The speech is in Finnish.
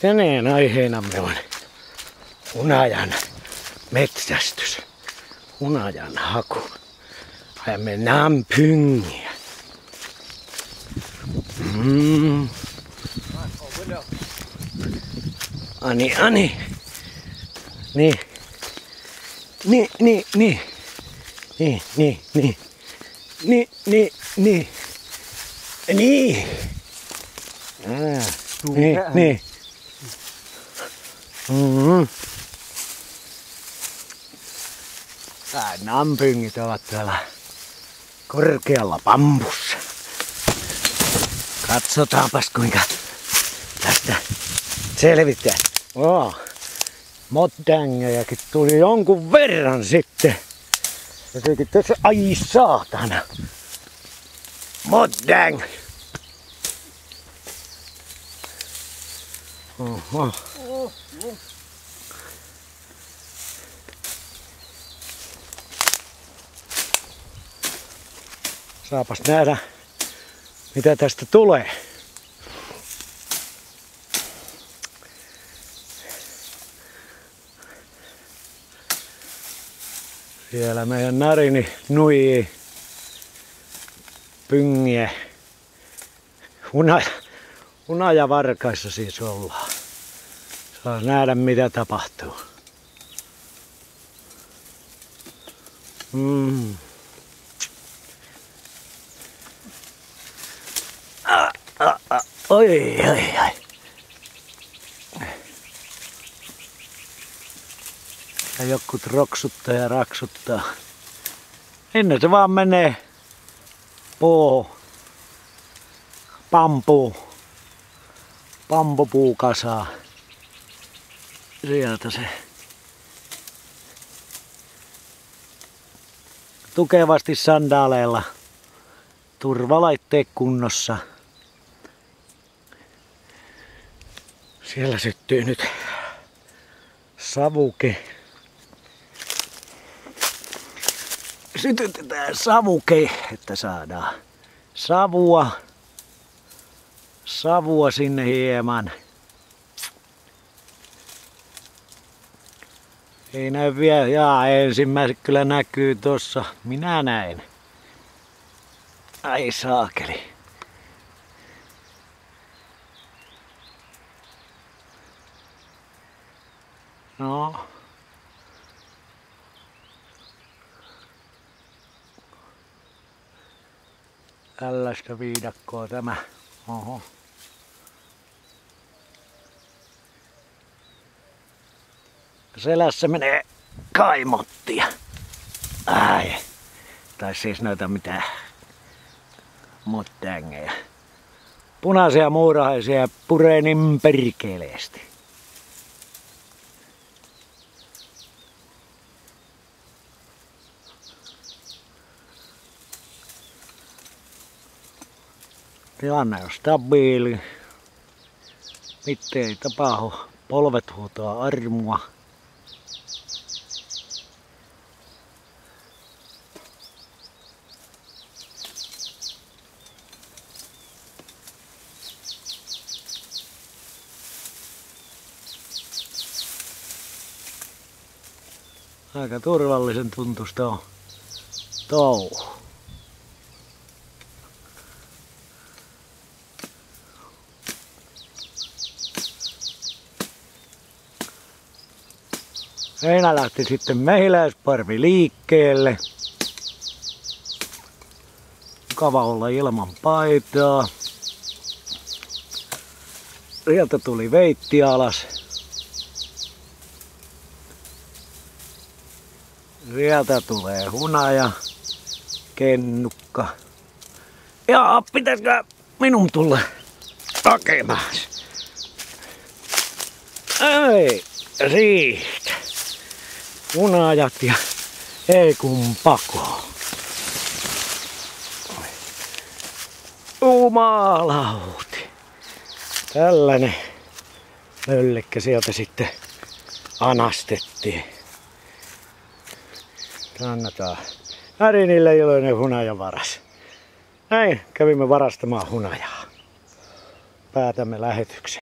Tänään aiheenamme on hunajan metsästys, hunajan haku. Ajamme Nampyngiä. Ani. Niin. Nampyngit ovat täällä korkealla bambussa. Katsotaanpas kuinka tästä selvitään. Moddängejakin tuli jonkun verran sitten. Ja sekin tässä, ai saatana. Moddäng. Oho. Saapas nähdä, mitä tästä tulee. Siellä meidän narini nuijii pyngiä. Hunajavarkaissa siis ollaan. Saa nähdä mitä tapahtuu. Oi. Ja jokut roksuttaa ja raksuttaa. Ennen se vaan menee bambupuukasaan. Sieltä se tukevasti sandaaleilla, turvalaitteet kunnossa. Siellä syttyy nyt savuke. Sytytetään savuke, että saadaan savua sinne hieman. Ei näy vielä. Ensimmäiset kyllä näkyy tossa. Minä näin. Ai saakeli. No. Tällaista viidakkoa tämä. Oho. Selässä menee kaimottia. Ai. Tai siis noita mitä moddängeja. Punaisia muurahaisia puree niin perkeleesti. Tilanne on stabiili. Mitte ei tapahdu. Polvet huutaa armua. Aika turvallisen tuntusta on touhu. Heinä lähti sitten mehiläisparvi liikkeelle. Mukava olla ilman paitaa. Sieltä tuli veitti alas. Sieltä tulee hunaja, kennukka. Ja pitäisikö minun tulla hakemaan? Ei, siitä. Hunajat ja ei kun pako. Jumalauti. Tällainen möllekkä sieltä sitten anastettiin. Annetaan narinille iloinen hunajavaras. Näin kävimme varastamaan hunajaa. Päätämme lähetyksen.